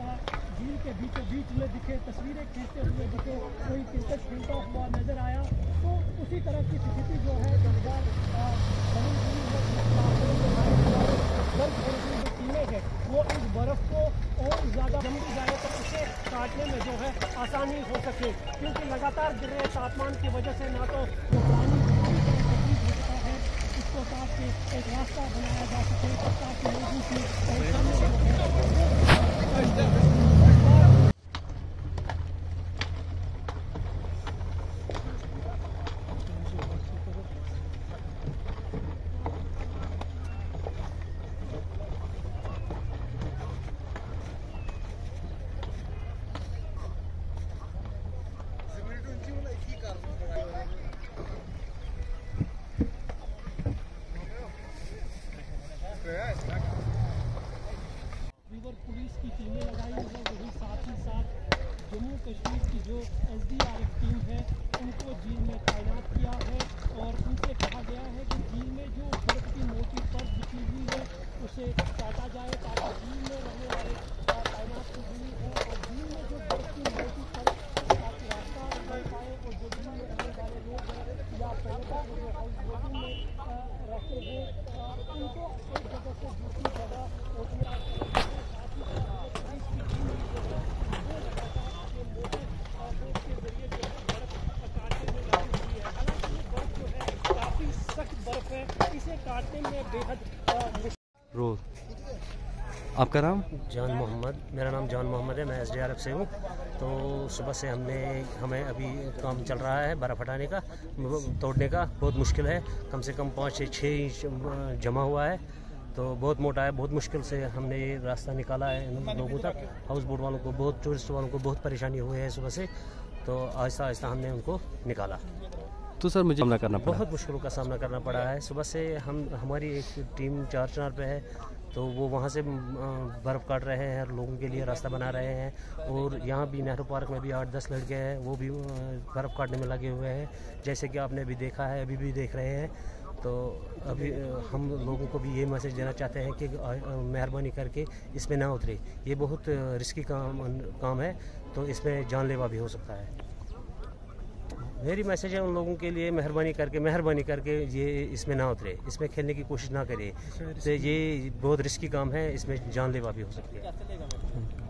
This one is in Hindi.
झील के बीचों बीच में दिखे, तस्वीरें खींचते हुए दिखे, कोई क्रिकेट खेलता हुआ नजर आया। तो उसी तरह की स्थिति जो है इस बार बनी हुई है। जो टीमें हैं वो इस बर्फ को और ज़्यादा जमती जाए तो उसे काटने में जो है आसानी हो सके, क्योंकि लगातार गिर रहे तापमान की वजह से ना तो वो पानी होता है, इसको काट के एक रास्ता बनाया जा सके ताकि लोगों की रिवर पुलिस की टीमें लगाई हैं, वही साथ ही साथ जम्मू कश्मीर की जो SDRF टीम है उनको झील में तैनात किया है और उनसे कहा गया है कि झील में जो बर्फ की मोटी परत बिछी हुई है उसे काटा जाए ताकि झील में रहने वाले तैनात की हुई है और झील में जो बर्फ की मोटी परत ताकि रास्ता बन पाए और जो झील में रहने वाले लोग हैं या पर्यटक जो हाउस बोटिंग में रहते हैं उनको एक जगह से दूसरी जगह इसे काटने में बेहद रोज। आपका नाम? जान मोहम्मद। मेरा नाम जान मोहम्मद है, मैं SDRF से हूँ। तो सुबह से हमें अभी काम चल रहा है बर्फ़ हटाने का, तोड़ने का। बहुत मुश्किल है, कम से कम 5 से 6 इंच जमा हुआ है, तो बहुत मोटा है। बहुत मुश्किल से हमने ये रास्ता निकाला है इन लोगों तक। हाउस बोट वालों को, बहुत टूरिस्ट वालों को बहुत परेशानी हुई है सुबह से, तो आहिस्ता आहिस्ता हमने उनको निकाला। तो सर मुझे सामना करना पड़ा, बहुत मुश्किलों का सामना करना पड़ा है। सुबह से हमारी एक टीम 4 चिनार पे है, तो वो वहाँ से बर्फ़ काट रहे हैं और लोगों के लिए रास्ता बना रहे हैं। और यहाँ भी नेहरू पार्क में भी 8-10 लड़के हैं, वो भी बर्फ़ काटने में लगे हुए हैं, जैसे कि आपने अभी देखा है, अभी भी देख रहे हैं। तो अभी हम लोगों को भी ये मैसेज देना चाहते हैं कि मेहरबानी करके इसमें ना उतरे। ये बहुत रिस्की काम है, तो इसमें जानलेवा भी हो सकता है। मेरी मैसेज है उन लोगों के लिए, मेहरबानी करके ये इसमें ना उतरे, इसमें खेलने की कोशिश ना करें। तो ये बहुत रिस्की काम है, इसमें जानलेवा भी हो सकती है।